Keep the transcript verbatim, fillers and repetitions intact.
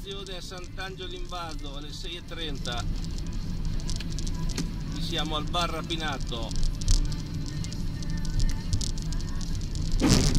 stazione a Sant'Angelo Invaso alle sei e trenta. Qui siamo al bar Rapinato.